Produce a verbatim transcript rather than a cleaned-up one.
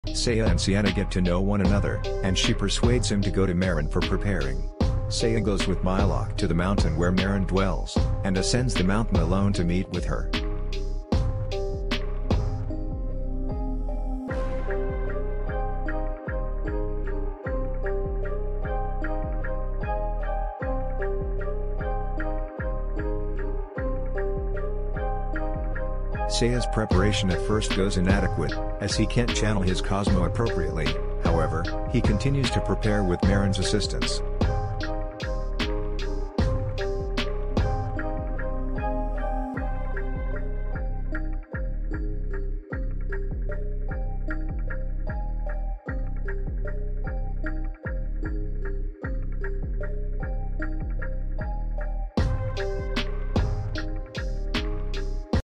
Seiya and Sienna get to know one another, and she persuades him to go to Marin for preparing. Seiya goes with Mylok to the mountain where Marin dwells, and ascends the mountain alone to meet with her. Seiya's preparation at first goes inadequate, as he can't channel his Cosmo appropriately. However, he continues to prepare with Marin's assistance.